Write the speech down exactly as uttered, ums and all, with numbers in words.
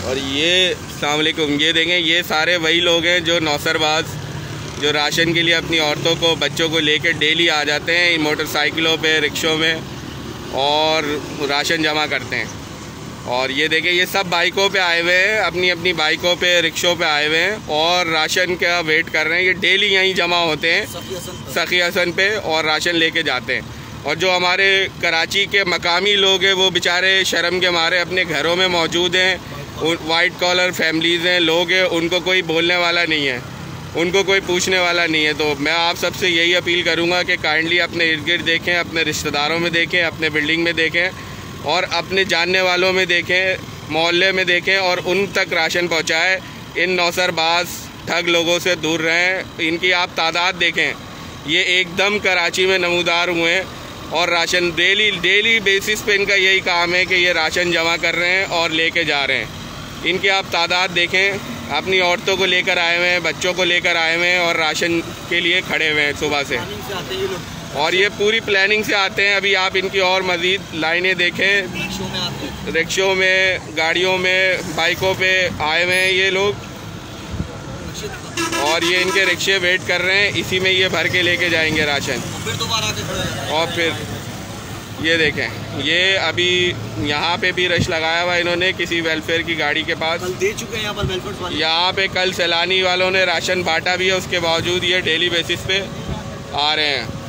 اور یہ السلام علیکم، یہ دیکھیں یہ سارے وہی لوگ ہیں جو نوسر باز جو راشن کے لیے اپنی عورتوں کو بچوں کو لے کے ڈیلی آ جاتے ہیں موٹر سائیکلوں پہ رکشوں میں اور راشن جمع کرتے ہیں. اور یہ دیکھیں یہ سب بائکوں پہ آئے ہوئے ہیں، اپنی اپنی بائکوں پہ رکشوں پہ آئے ہوئے ہیں اور راشن کا ویٹ کر رہے ہیں. یہ ڈیلی یہیں جمع ہوتے ہیں سخی حسن پہ اور راشن لے کے جاتے ہیں. اور جو ہمارے کراچی کے مقامی لوگ ہیں وہ بیچارے شرم کے مارے اپنے گھروں میں موجود ہیں، وائٹ کالر فیملیز ہیں، لوگ ہیں، ان کو کوئی بولنے والا نہیں ہے، ان کو کوئی پوچھنے والا نہیں ہے. تو میں آپ سب سے یہی اپیل کروں گا کہ کائنڈلی اپنے ارد گرد دیکھیں، اپنے رشتہ داروں میں دیکھیں، اپنے بلڈنگ میں دیکھیں اور اپنے جاننے والوں میں دیکھیں، محلے میں دیکھیں اور ان تک راشن پہنچائیں. ان نوسر باز ٹھگ لوگوں سے دور رہیں. ان کی آپ تعداد دیکھیں، یہ ایک دم کراچی میں نمودار ہوئے ہیں اور راشن ڈیلی ڈیلی بیسس پہ ان کا یہی کام ہے کہ یہ راشن جمع کر رہے ہیں اور لے کے جا رہے ہیں. ان کی آپ تعداد دیکھیں، اپنی عورتوں کو لے کر آئے ہوئے ہیں، بچوں کو لے کر آئے ہوئے ہیں اور راشن کے لیے کھڑے ہوئے ہیں صبح سے. اور یہ پوری پلاننگ سے آتے ہیں. ابھی آپ ان کی اور مزید لائنیں دیکھیں، رکشوں میں، گاڑیوں میں، بائکوں پہ آئے ہوئے ہیں یہ لوگ اور یہ ان کے رکشے ویٹ کر رہے ہیں، اسی میں یہ بھر کے لے کے جائیں گے راشن. اور پھر یہ دیکھیں یہ ابھی یہاں پہ بھی رش لگایا ہوا انہوں نے کسی ویلفیئر کی گاڑی کے پاس دے چکے ہیں. یہاں پر ویلفیئر والے یہاں پہ کل سیلانی والوں نے راشن بانٹا بھی ہے، اس کے باوجود یہ ڈیلی بیسس پہ آ رہے ہیں.